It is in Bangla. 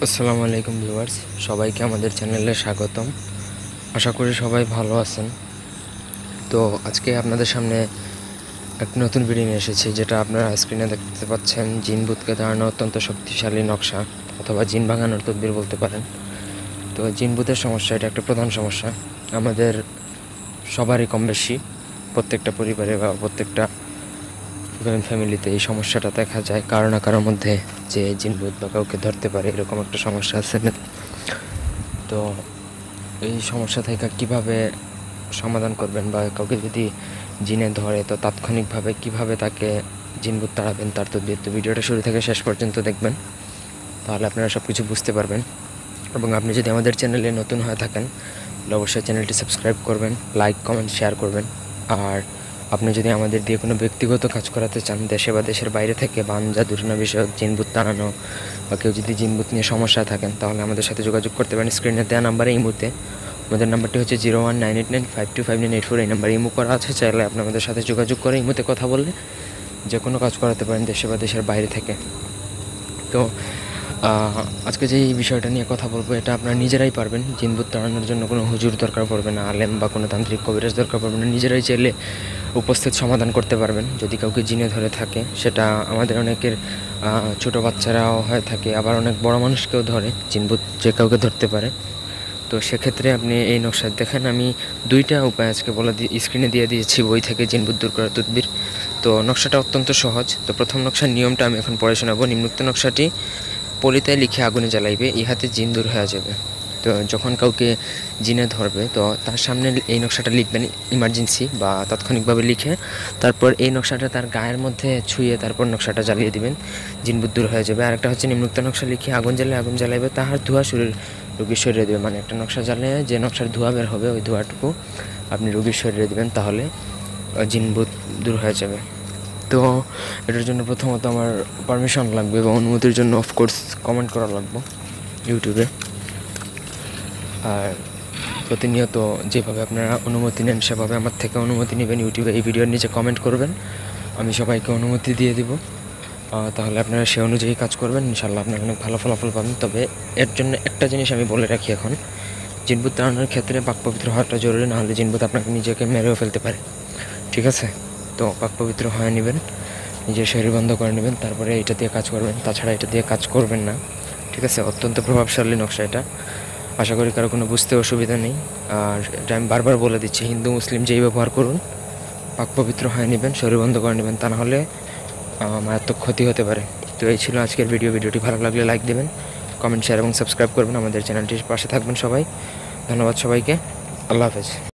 আসসালামু আলাইকুম ভিউয়ার্স, সবাইকে আমাদের চ্যানেলে স্বাগতম। আশা করি সবাই ভালো আছেন। তো আজকে আপনাদের সামনে এক নতুন ভিডিও নিয়ে এসেছি, যেটা আপনারা স্ক্রিনে দেখতে পাচ্ছেন। জিন ভূতকে তাড়ানো অত্যন্ত শক্তিশালী নকশা, অথবা জিন ভাঙানোর তদবির বলতে পারেন। তো জিন ভূতের সমস্যা, এটা একটা প্রধান সমস্যা আমাদের সবারই, কম বেশি প্রত্যেকটা পরিবারে বা প্রত্যেকটা ফ্যামিলিতে এই সমস্যাটা দেখা যায় কারো না কারোর মধ্যে, যে জিন ভূত বা কাউকে ধরতে পারে, এরকম একটা সমস্যা আছে। তো এই সমস্যা থেকে কিভাবে সমাধান করবেন, বা কাউকে যদি জিনে ধরে তো তাৎক্ষণিকভাবে কিভাবে তাকে জিনভূত তাড়াবেন, তার তো ভিডিওটা শুরু থেকে শেষ পর্যন্ত দেখবেন, তাহলে আপনারা সব কিছু বুঝতে পারবেন। এবং আপনি যদি আমাদের চ্যানেলে নতুন হয়ে থাকেন তাহলে অবশ্যই চ্যানেলটি সাবস্ক্রাইব করবেন, লাইক কমেন্ট শেয়ার করবেন। আর আপনি যদি আমাদের দিয়ে কোনো ব্যক্তিগত কাজ করাতে চান, দেশে বা দেশের বাইরে থেকে, বান জাদুটনা বিষয়ক, জিনভূত তাড়ানো, বা কেউ যদি জিনভূত নিয়ে সমস্যা থাকেন, তাহলে আমাদের সাথে যোগাযোগ করতে পারেন। স্ক্রিনে দেওয়া নাম্বারে এই মুহূর্তে, আমাদের নাম্বারটি হচ্ছে 019895252984। এই নাম্বারে ইমো করা আছে, চাইলে আপনি আমাদের সাথে যোগাযোগ করে ইমোতে কথা বললে যে কোনো কাজ করাতে পারেন, দেশে বা দেশের বাইরে থেকে। তো আজকে যে এই বিষয়টা নিয়ে কথা বলবো, এটা আপনারা নিজেরাই পারবেন। জিনভূত তাড়ানোর জন্য কোনো হুজুর দরকার পড়বে না, আলেম বা কোনো তান্ত্রিক কবিরাজ দরকার পড়বে না, নিজেরাই চাইলে উপস্থিত সমাধান করতে পারবেন। যদি কাউকে জিনে ধরে থাকে, সেটা আমাদের অনেকের ছোটো বাচ্চারাও হয়ে থাকে, আবার অনেক বড় মানুষকেও ধরে জিনভূত, যে কাউকে ধরতে পারে। তো সেক্ষেত্রে আপনি এই নকশা দেখেন, আমি দুইটা উপায় আজকে স্ক্রিনে দিয়ে দিয়েছি বই থেকে, জিনভূত দূর করার তদবির। তো নকশাটা অত্যন্ত সহজ। তো প্রথম নকশার নিয়মটা আমি এখন পড়ে শোনাবো। নিম্নোক্ত নকশাটি পলিতায় লিখে আগুনে জ্বালাইবে, ইহাতে জিন দূর হয়ে যাবে। তো যখন কাউকে জিনে ধরবে, তো তার সামনে এই নকশাটা লিখবেন, ইমার্জেন্সি বা তাৎক্ষণিকভাবে লিখে, তারপর এই নকশাটা তার গায়ের মধ্যে ছুঁয়ে তারপর নকশাটা জ্বালিয়ে দিবেন, জিনভূত দূর হয়ে যাবে। আর একটা হচ্ছে নিম্নোক্ত নকশা লিখে আগুন জ্বালাইবে, তাহার ধোঁয়া রোগীর শরীরে দেবে। মানে একটা নকশা জ্বালিয়ে যে নকশার ধোঁয়া বের হবে, ওই ধোঁয়াটুকু আপনি রোগীর শরীরে দেবেন, তাহলে জিনভূত দূর হয়ে যাবে। তো এটার জন্য প্রথমত আমার পারমিশন লাগবে, এবং অনুমতির জন্য অফকোর্স কমেন্ট করা লাগবে ইউটিউবে। আর প্রতিনিয়ত যেভাবে আপনারা অনুমতি নেন, সেভাবে আমার থেকে অনুমতি নেবেন। ইউটিউবে এই ভিডিওর নিচে কমেন্ট করবেন, আমি সবাইকে অনুমতি দিয়ে দিব। তাহলে আপনারা সে অনুযায়ী কাজ করবেন, ইনশাল্লাহ আপনারা অনেক ভালো ফলাফল পাবেন। তবে এর জন্য একটা জিনিস আমি বলে রাখি, এখন জিনভূত তাড়ানোর ক্ষেত্রে পাক পবিত্র হওয়াটা জরুরি, নাহলে জিনভূত আপনাকে নিজেকে মেরেও ফেলতে পারে। ঠিক আছে? তো পাক পবিত্র হয়ে নেবেন, নিজের শরীর বন্ধ করে নেবেন, তারপরে এটা দিয়ে কাজ করবেন। তাছাড়া এটা দিয়ে কাজ করবেন না। ঠিক আছে? অত্যন্ত প্রভাবশালী নকশা এটা। আশা করি কারো কোনো বুঝতে অসুবিধা নেই। আর এটা আমি বারবার বলে দিচ্ছি, হিন্দু মুসলিম যেই ব্যবহার করুন, পাক পবিত্র হয়ে নেবেন, শরীর বন্ধ করে নেবেন, তা নাহলে মারাত্মক ক্ষতি হতে পারে। তো এই ছিল আজকের ভিডিওটি ভালো লাগলে লাইক দেবেন, কমেন্ট শেয়ার এবং সাবস্ক্রাইব করবেন, আমাদের চ্যানেলটির পাশে থাকবেন সবাই। ধন্যবাদ সবাইকে, আল্লাহ হাফেজ।